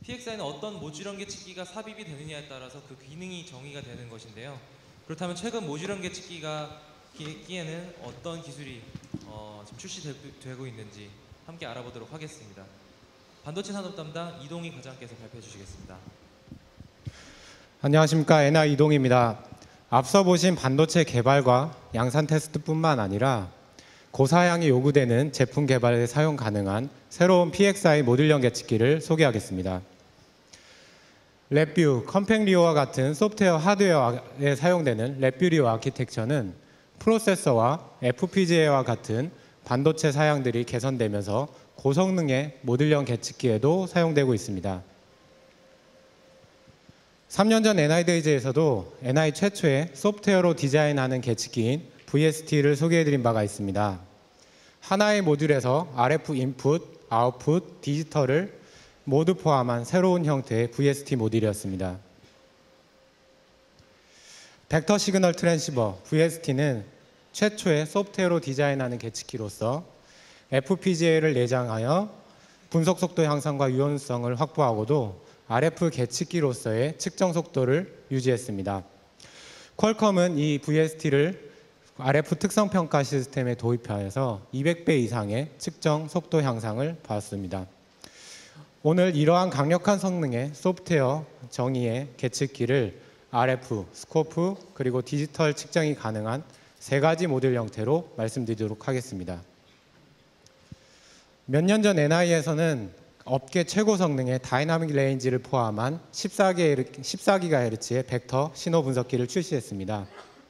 PXI는 어떤 모듈형 계측기가 삽입이 되느냐에 따라서 그 기능이 정의가 되는 것인데요. 그렇다면 최근 모듈형 계측기에는 어떤 기술이 지금 출시되고 있는지 함께 알아보도록 하겠습니다. 반도체 산업 담당 이동희 과장께서 발표해 주시겠습니다. 안녕하십니까, NI 이동희입니다. 앞서 보신 반도체 개발과 양산 테스트뿐만 아니라 고사양이 요구되는 제품 개발에 사용 가능한 새로운 PXI 모듈형 계측기를 소개하겠습니다. 랩뷰, 컴팩리오와 같은 소프트웨어 하드웨어에 사용되는 랩뷰리오 아키텍처는 프로세서와 FPGA와 같은 반도체 사양들이 개선되면서 고성능의 모듈형 계측기에도 사용되고 있습니다. 3년 전 NI데이즈에서도 NI 최초의 소프트웨어로 디자인하는 계측기인 VST를 소개해드린 바가 있습니다. 하나의 모듈에서 RF 인풋, 아웃풋, 디지털을 모두 포함한 새로운 형태의 VST 모듈이었습니다. 벡터 시그널 트랜시버 VST는 최초의 소프트웨어로 디자인하는 계측기로서 FPGA를 내장하여 분석 속도 향상과 유연성을 확보하고도 RF 계측기로서의 측정 속도를 유지했습니다. 퀄컴은 이 VST를 RF 특성 평가 시스템에 도입하여서 200배 이상의 측정 속도 향상을 봤습니다. 오늘 이러한 강력한 성능의 소프트웨어 정의의 계측기를 RF, 스코프, 그리고 디지털 측정이 가능한 세 가지 모듈 형태로 말씀드리도록 하겠습니다. 몇 년 전 NI에서는 업계 최고 성능의 다이나믹 레인지를 포함한 14GHz의 벡터 신호 분석기를 출시했습니다.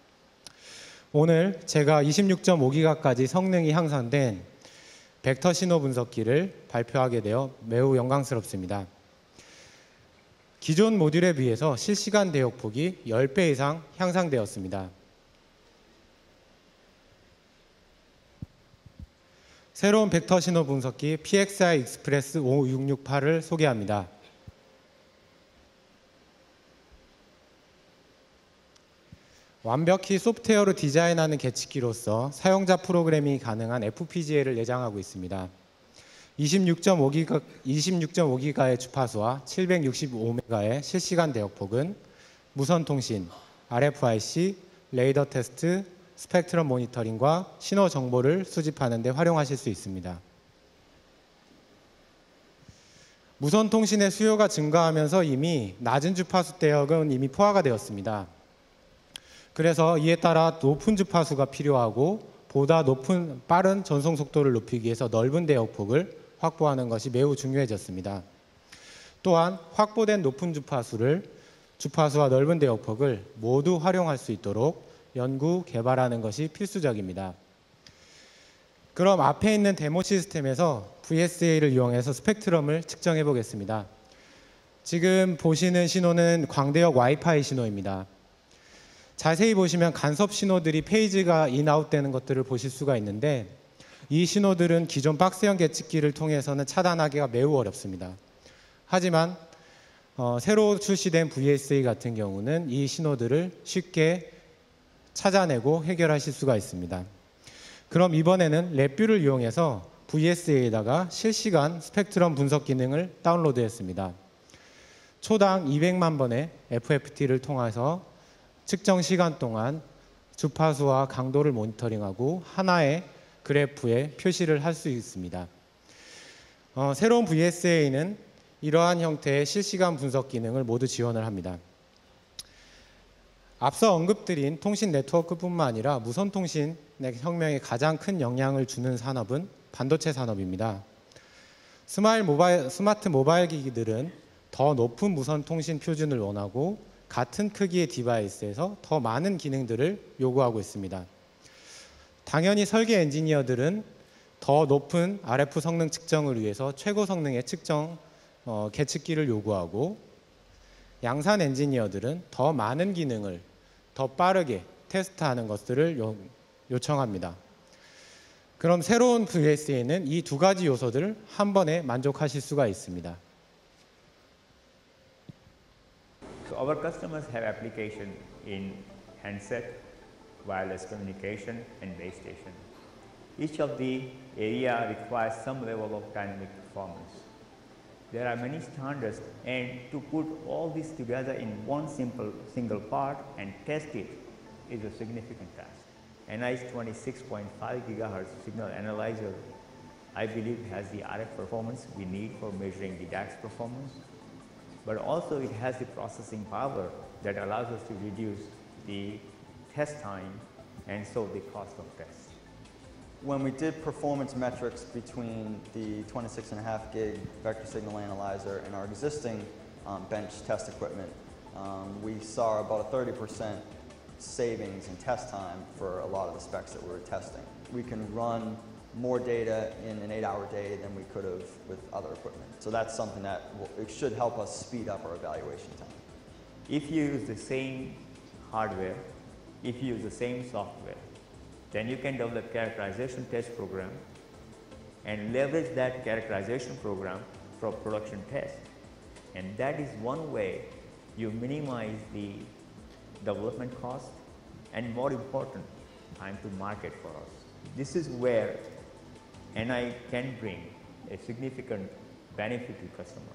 오늘 제가 26.5GHz까지 성능이 향상된 벡터 신호 분석기를 발표하게 되어 매우 영광스럽습니다. 기존 모듈에 비해서 실시간 대역폭이 10배 이상 향상되었습니다. 새로운 벡터 신호 분석기 PXI 익스프레스 5668을 소개합니다. 완벽히 소프트웨어로 디자인하는 계측기로서 사용자 프로그래밍이 가능한 FPGA를 내장하고 있습니다. 26.5GHz의 주파수와 765MHz의 실시간 대역폭은 무선 통신, RFIC, 레이더 테스트, 스펙트럼 모니터링과 신호 정보를 수집하는 데 활용하실 수 있습니다. 무선 통신의 수요가 증가하면서 이미 낮은 주파수 대역은 이미 포화가 되었습니다. 그래서 이에 따라 높은 주파수가 필요하고 보다 빠른 전송 속도를 높이기 위해서 넓은 대역폭을 확보하는 것이 매우 중요해졌습니다. 또한 확보된 높은 주파수와 넓은 대역폭을 모두 활용할 수 있도록 연구, 개발하는 것이 필수적입니다. 그럼 앞에 있는 데모 시스템에서 VSA를 이용해서 스펙트럼을 측정해 보겠습니다. 지금 보시는 신호는 광대역 와이파이 신호입니다. 자세히 보시면 간섭 신호들이 페이지가 인아웃 되는 것들을 보실 수가 있는데 이 신호들은 기존 박스형 계측기를 통해서는 차단하기가 매우 어렵습니다. 하지만 새로 출시된 VSA 같은 경우는 이 신호들을 쉽게 찾아내고 해결하실 수가 있습니다. 그럼 이번에는 랩뷰를 이용해서 VSA에다가 실시간 스펙트럼 분석 기능을 다운로드했습니다. 초당 200만 번의 FFT를 통해서 측정 시간 동안 주파수와 강도를 모니터링하고 하나의 그래프에 표시를 할 수 있습니다. 새로운 VSA는 이러한 형태의 실시간 분석 기능을 모두 지원을 합니다. 앞서 언급드린 통신 네트워크뿐만 아니라 무선 통신의 혁명에 가장 큰 영향을 주는 산업은 반도체 산업입니다. 스마트 모바일 기기들은 더 높은 무선 통신 표준을 원하고 같은 크기의 디바이스에서 더 많은 기능들을 요구하고 있습니다. 당연히 설계 엔지니어들은 더 높은 RF 성능 측정을 위해서 최고 성능의 측정 계측기를 요구하고 양산 엔지니어들은 더 많은 기능을 더 빠르게 테스트하는 것들을 요청합니다. 그럼 새로운 VSA는 이 두 가지 요소들을 한 번에 만족하실 수가 있습니다. So our customers have application in handset, wireless communication, and base station. Each of the area requires some level of dynamic performance. there are many standards, and to put all this together in one single part and test it is a significant task. NI's 26.5 gigahertz signal analyzer, I believe, has the RF performance we need for measuring the DAX performance, but also it has the processing power that allows us to reduce the test time and so the cost of tests. When we did performance metrics between the 26.5 gig vector signal analyzer and our existing bench test equipment, we saw about a 30% savings in test time for a lot of the specs that we were testing. We can run more data in an 8-hour day than we could have with other equipment. So that's something that it should help us speed up our evaluation time. If you use the same hardware, if you use the same software, then you can develop characterization test program and leverage that characterization program for production test. And that is one way you minimize the development cost and, more important, time to market for us. This is where NI can bring a significant benefit to customer.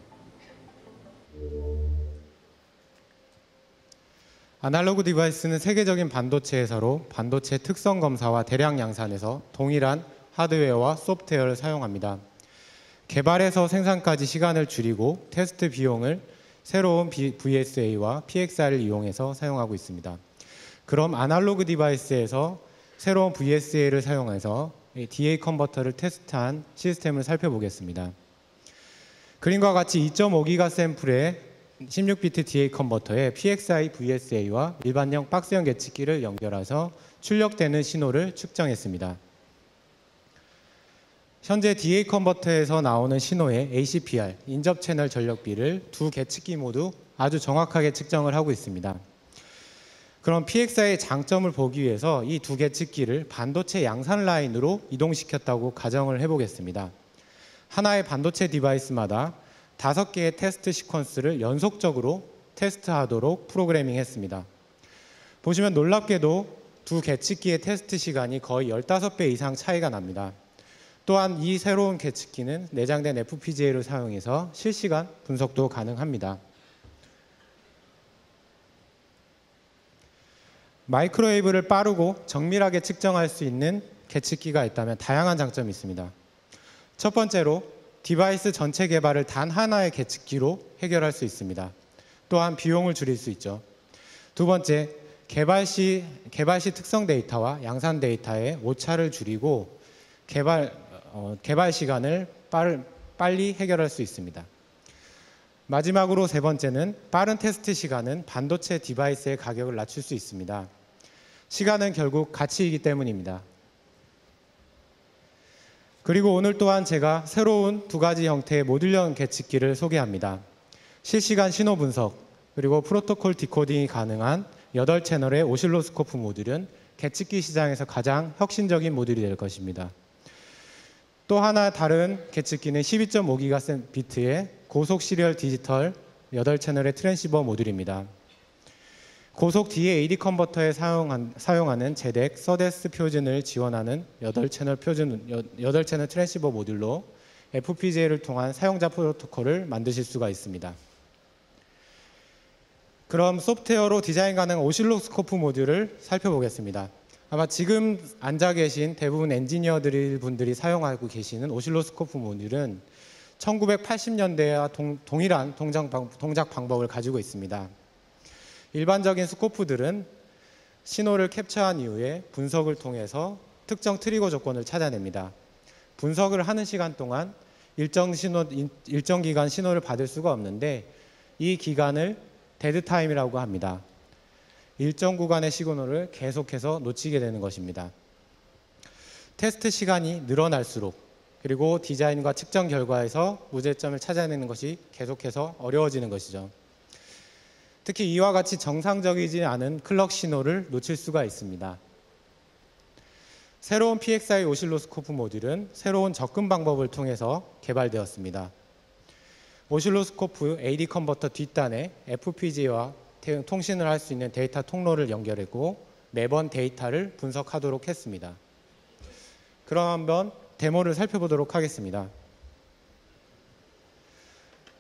아날로그 디바이스는 세계적인 반도체 회사로 반도체 특성 검사와 대량 양산에서 동일한 하드웨어와 소프트웨어를 사용합니다. 개발에서 생산까지 시간을 줄이고 테스트 비용을 새로운 VSA와 PXR을 이용해서 사용하고 있습니다. 그럼 아날로그 디바이스에서 새로운 VSA를 사용해서 DA 컨버터를 테스트한 시스템을 살펴보겠습니다. 그림과 같이 2.5기가 샘플의 16비트 DA 컨버터에 PXI VSA와 일반형 박스형 계측기를 연결해서 출력되는 신호를 측정했습니다. 현재 DA 컨버터에서 나오는 신호의 ACPR, 인접 채널 전력비를 두 계측기 모두 아주 정확하게 측정을 하고 있습니다. 그럼 PXI의 장점을 보기 위해서 이 두 계측기를 반도체 양산 라인으로 이동시켰다고 가정을 해보겠습니다. 하나의 반도체 디바이스마다 5개의 테스트 시퀀스를 연속적으로 테스트하도록 프로그래밍 했습니다. 보시면 놀랍게도 두 계측기의 테스트 시간이 거의 15배 이상 차이가 납니다. 또한 이 새로운 계측기는 내장된 FPGA를 사용해서 실시간 분석도 가능합니다. 마이크로웨이브를 빠르고 정밀하게 측정할 수 있는 계측기가 있다면 다양한 장점이 있습니다. 첫 번째로 디바이스 전체 개발을 단 하나의 계측기로 해결할 수 있습니다. 또한 비용을 줄일 수 있죠. 두 번째, 개발 시 특성 데이터와 양산 데이터의 오차를 줄이고 개발 시간을 빨리 해결할 수 있습니다. 마지막으로 세 번째는 빠른 테스트 시간은 반도체 디바이스의 가격을 낮출 수 있습니다. 시간은 결국 가치이기 때문입니다. 그리고 오늘 또한 제가 새로운 두 가지 형태의 모듈형 계측기를 소개합니다. 실시간 신호 분석, 그리고 프로토콜 디코딩이 가능한 8채널의 오실로스코프 모듈은 계측기 시장에서 가장 혁신적인 모듈이 될 것입니다. 또 하나 다른 계측기는 12.5기가비트의 고속 시리얼 디지털 8채널의 트랜시버 모듈입니다. 고속 DA/AD 컨버터에 사용하는 제덱 서데스 표준을 지원하는 8채널 트랜시버 모듈로 FPGA를 통한 사용자 프로토콜을 만드실 수가 있습니다. 그럼 소프트웨어로 디자인 가능한 오실로스코프 모듈을 살펴보겠습니다. 아마 지금 앉아 계신 대부분 분들이 사용하고 계시는 오실로스코프 모듈은 1980년대와 동일한 동작 방법을 가지고 있습니다. 일반적인 스코프들은 신호를 캡처한 이후에 분석을 통해서 특정 트리거 조건을 찾아냅니다. 분석을 하는 시간 동안 일정 기간 신호를 받을 수가 없는데 이 기간을 데드 타임이라고 합니다. 일정 구간의 시그널을 계속해서 놓치게 되는 것입니다. 테스트 시간이 늘어날수록 그리고 디자인과 측정 결과에서 문제점을 찾아내는 것이 계속해서 어려워지는 것이죠. 특히 이와 같이 정상적이지 않은 클럭 신호를 놓칠 수가 있습니다. 새로운 PXI 오실로스코프 모듈은 새로운 접근 방법을 통해서 개발되었습니다. 오실로스코프 AD 컨버터 뒷단에 FPGA와 통신을 할 수 있는 데이터 통로를 연결했고 매번 데이터를 분석하도록 했습니다. 그럼 한번 데모를 살펴보도록 하겠습니다.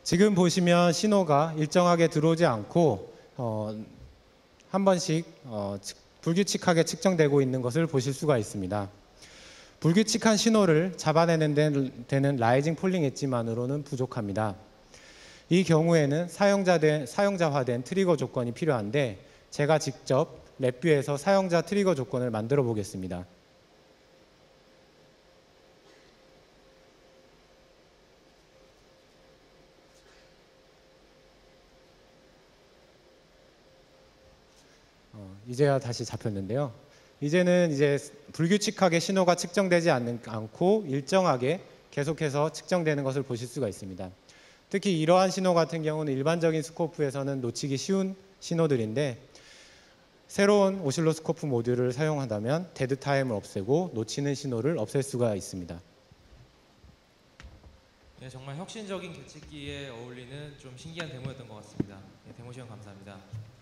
지금 보시면 신호가 일정하게 들어오지 않고 한 번씩 불규칙하게 측정되고 있는 것을 보실 수가 있습니다. 불규칙한 신호를 잡아내는 데는 라이징 폴링 엣지만으로는 부족합니다. 이 경우에는 사용자화된 트리거 조건이 필요한데 제가 직접 랩뷰에서 사용자 트리거 조건을 만들어 보겠습니다. 이제야 다시 잡혔는데요. 이제는 불규칙하게 신호가 측정되지 않고 일정하게 계속해서 측정되는 것을 보실 수가 있습니다. 특히 이러한 신호 같은 경우는 일반적인 스코프에서는 놓치기 쉬운 신호들인데 새로운 오실로스코프 모듈을 사용한다면 데드 타임을 없애고 놓치는 신호를 없앨 수가 있습니다. 네, 정말 혁신적인 계측기에 어울리는 좀 신기한 데모였던 것 같습니다. 네, 데모 시간 감사합니다.